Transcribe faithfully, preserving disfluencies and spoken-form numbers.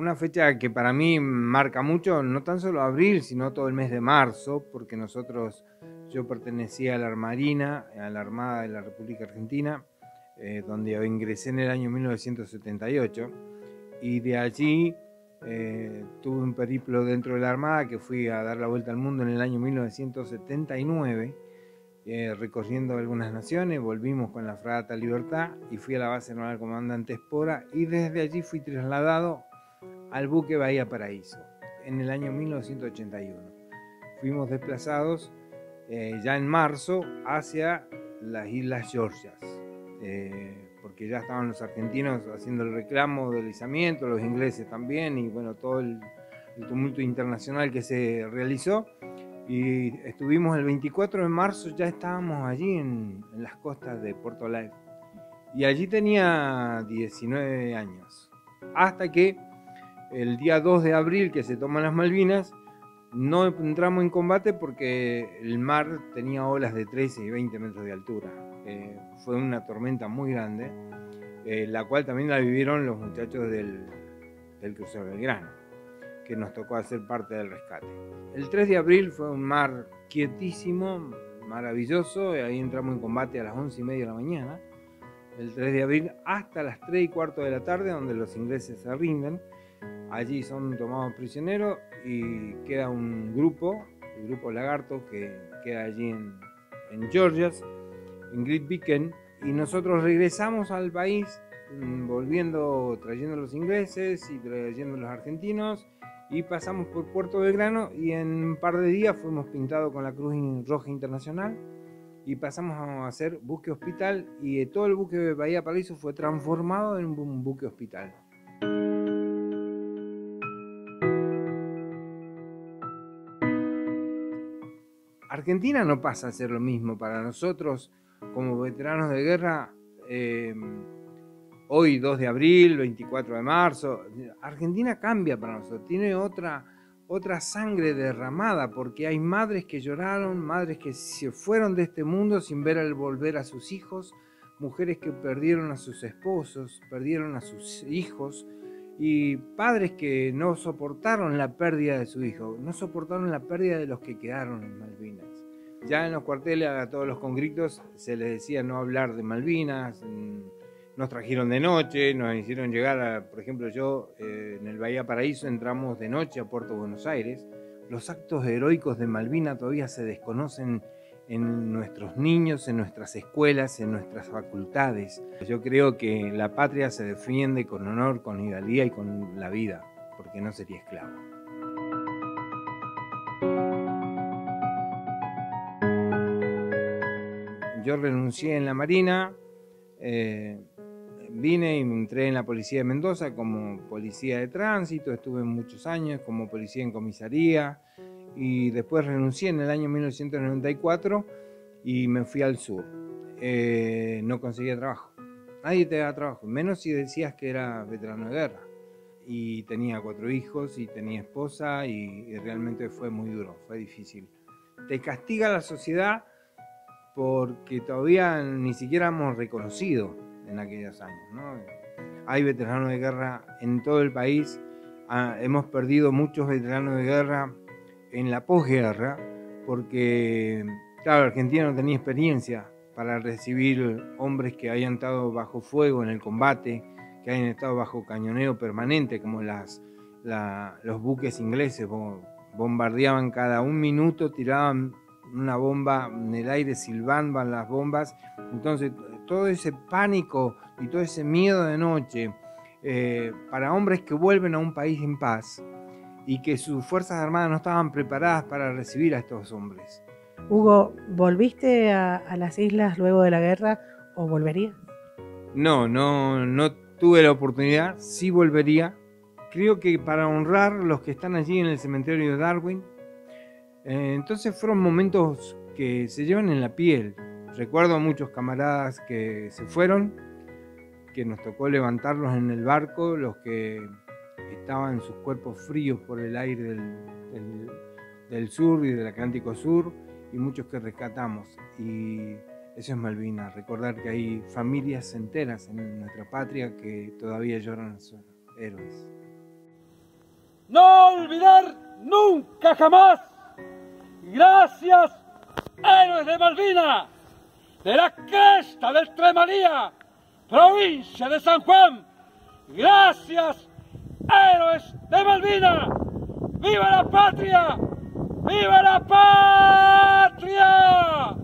una fecha que para mí marca mucho, no tan solo abril, sino todo el mes de marzo, porque nosotros, yo pertenecía a la Marina, a la Armada de la República Argentina, eh, donde ingresé en el año mil novecientos setenta y ocho, y de allí eh, tuve un periplo dentro de la Armada que fui a dar la vuelta al mundo en el año mil novecientos setenta y nueve, eh, recorriendo algunas naciones. Volvimos con la fragata Libertad y fui a la base naval Comandante Espora, y desde allí fui trasladado al buque Bahía Paraíso en el año mil novecientos ochenta y uno. Fuimos desplazados eh, ya en marzo hacia las Islas Georgias, eh, porque ya estaban los argentinos haciendo el reclamo del izamiento, los ingleses también, y bueno, todo el, el tumulto internacional que se realizó. Y estuvimos el veinticuatro de marzo, ya estábamos allí en, en las costas de Puerto Live. Y allí tenía diecinueve años. Hasta que el día dos de abril, que se toman las Malvinas, no entramos en combate porque el mar tenía olas de trece y veinte metros de altura. Eh, fue una tormenta muy grande, eh, la cual también la vivieron los muchachos del, del crucero Belgrano, que nos tocó hacer parte del rescate. El tres de abril fue un mar quietísimo, maravilloso, y ahí entramos en combate a las once y media de la mañana, el tres de abril hasta las tres y cuarto de la tarde, donde los ingleses se rinden. Allí son tomados prisioneros y queda un grupo, el grupo Lagarto, que queda allí en, en Georgias, en Great Beacon, y nosotros regresamos al país, volviendo, trayendo los ingleses y trayendo los argentinos, y pasamos por Puerto Belgrano, y en un par de días fuimos pintados con la Cruz Roja Internacional y pasamos a hacer buque hospital, y todo el buque de Bahía Paraíso fue transformado en un buque hospital. Argentina no pasa a ser lo mismo para nosotros como veteranos de guerra. Eh, hoy dos de abril, veinticuatro de marzo, Argentina cambia para nosotros, tiene otra, otra sangre derramada, porque hay madres que lloraron, madres que se fueron de este mundo sin ver al volver a sus hijos, mujeres que perdieron a sus esposos, perdieron a sus hijos, y padres que no soportaron la pérdida de su hijo, no soportaron la pérdida de los que quedaron en Malvinas. Ya en los cuarteles a todos los conscriptos se les decía no hablar de Malvinas. Nos trajeron de noche, nos hicieron llegar a, por ejemplo, yo eh, en el Bahía Paraíso entramos de noche a Puerto Buenos Aires. Los actos heroicos de Malvinas todavía se desconocen en nuestros niños, en nuestras escuelas, en nuestras facultades. Yo creo que la patria se defiende con honor, con hidalguía y con la vida, porque no sería esclavo. Yo renuncié en la Marina, eh, vine y me entré en la Policía de Mendoza como policía de tránsito, estuve muchos años como policía en comisaría, y después renuncié en el año mil novecientos noventa y cuatro y me fui al sur. Eh, no conseguía trabajo, nadie te da trabajo, menos si decías que era veterano de guerra. Y tenía cuatro hijos y tenía esposa, y, y realmente fue muy duro, fue difícil. Te castiga la sociedad porque todavía ni siquiera hemos reconocido en aquellos años, ¿no? Hay veteranos de guerra en todo el país, ah, hemos perdido muchos veteranos de guerra en la posguerra, porque, claro, Argentina no tenía experiencia para recibir hombres que hayan estado bajo fuego en el combate, que hayan estado bajo cañoneo permanente, como las, la, los buques ingleses bombardeaban cada un minuto, tiraban una bomba en el aire, silbaban las bombas. Entonces todo ese pánico y todo ese miedo de noche, eh, para hombres que vuelven a un país en paz y que sus fuerzas armadas no estaban preparadas para recibir a estos hombres. Hugo, ¿volviste a, a las islas luego de la guerra o volverías? No, no, no tuve la oportunidad, sí volvería. Creo que para honrar a los que están allí en el cementerio de Darwin. Eh, entonces fueron momentos que se llevan en la piel. Recuerdo a muchos camaradas que se fueron, que nos tocó levantarlos en el barco, los que estaban sus cuerpos fríos por el aire del, del, del sur y del Atlántico Sur, y muchos que rescatamos. Y eso es Malvinas, recordar que hay familias enteras en nuestra patria que todavía lloran a sus héroes. no olvidar nunca jamás. Gracias, héroes de Malvinas, de la cresta del Tres Marías, provincia de San Juan. Gracias, héroes de Malvinas. ¡Viva la patria! ¡Viva la patria!